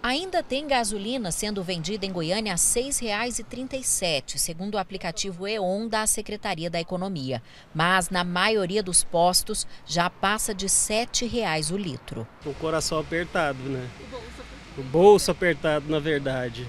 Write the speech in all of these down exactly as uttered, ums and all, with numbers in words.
Ainda tem gasolina sendo vendida em Goiânia a seis reais e trinta e sete centavos, segundo o aplicativo E O N da Secretaria da Economia. Mas na maioria dos postos já passa de sete reais o litro. O coração apertado, né? O bolso apertado, na verdade,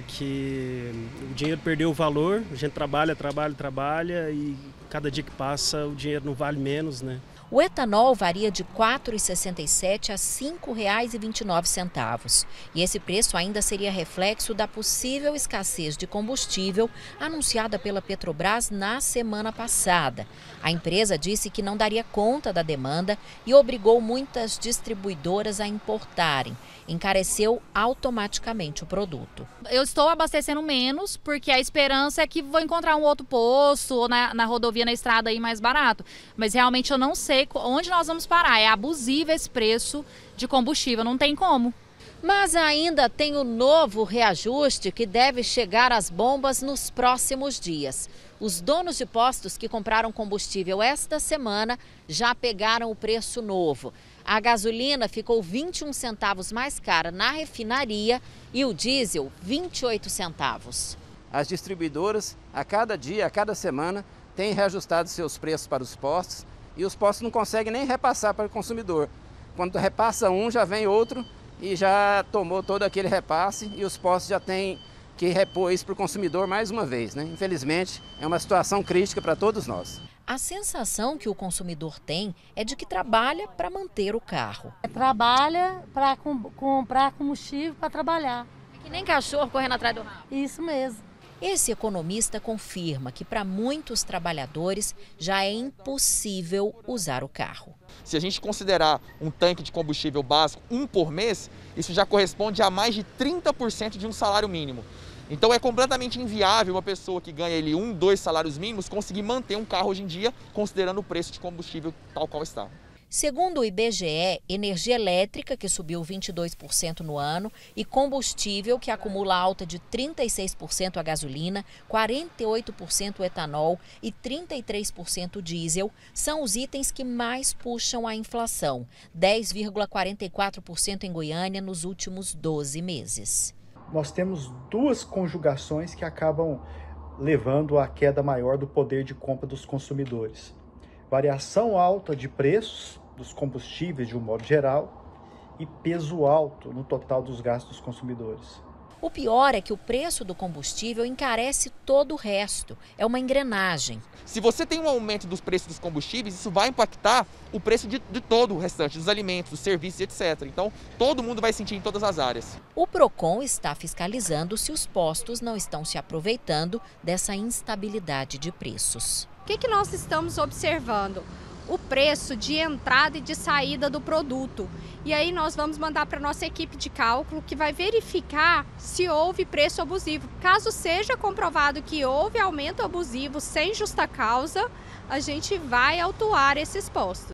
porque o dinheiro perdeu o valor, a gente trabalha, trabalha, trabalha e cada dia que passa o dinheiro não vale menos, né? O etanol varia de quatro reais e sessenta e sete centavos a cinco reais e vinte e nove centavos. E esse preço ainda seria reflexo da possível escassez de combustível anunciada pela Petrobras na semana passada. A empresa disse que não daria conta da demanda e obrigou muitas distribuidoras a importarem. Encareceu automaticamente o produto. Eu estou abastecendo menos porque a esperança é que vou encontrar um outro posto ou na, na rodovia, na estrada aí mais barato. Mas realmente eu não sei onde nós vamos parar. É abusivo esse preço de combustível, não tem como. Mas ainda tem o novo reajuste que deve chegar às bombas nos próximos dias. Os donos de postos que compraram combustível esta semana já pegaram o preço novo. A gasolina ficou vinte e um centavos mais cara na refinaria e o diesel vinte e oito centavos. As distribuidoras, a cada dia, a cada semana, têm reajustado seus preços para os postos e os postos não conseguem nem repassar para o consumidor. Quando repassa um, já vem outro e já tomou todo aquele repasse e os postos já têm que repor isso para o consumidor mais uma vez, né? Infelizmente, é uma situação crítica para todos nós. A sensação que o consumidor tem é de que trabalha para manter o carro. Trabalha para comprar combustível para trabalhar. É que nem cachorro correndo atrás do rabo. Isso mesmo. Esse economista confirma que para muitos trabalhadores já é impossível usar o carro. Se a gente considerar um tanque de combustível básico, um por mês, isso já corresponde a mais de trinta por cento de um salário mínimo. Então é completamente inviável uma pessoa que ganha ele um, dois salários mínimos conseguir manter um carro hoje em dia, considerando o preço de combustível tal qual está. Segundo o I B G E, energia elétrica, que subiu vinte e dois por cento no ano, e combustível, que acumula alta de trinta e seis por cento a gasolina, quarenta e oito por cento o etanol e trinta e três por cento o diesel, são os itens que mais puxam a inflação, dez vírgula quarenta e quatro por cento em Goiânia nos últimos doze meses. Nós temos duas conjugações que acabam levando à queda maior do poder de compra dos consumidores. Variação alta de preços dos combustíveis de um modo geral e peso alto no total dos gastos dos consumidores. O pior é que o preço do combustível encarece todo o resto. É uma engrenagem. Se você tem um aumento dos preços dos combustíveis, isso vai impactar o preço de, de todo o restante, dos alimentos, dos serviços, etcétera. Então, todo mundo vai sentir em todas as áreas. O Procon está fiscalizando se os postos não estão se aproveitando dessa instabilidade de preços. O que, que nós estamos observando? O preço de entrada e de saída do produto. E aí nós vamos mandar para a nossa equipe de cálculo que vai verificar se houve preço abusivo. Caso seja comprovado que houve aumento abusivo sem justa causa, a gente vai autuar esses postos.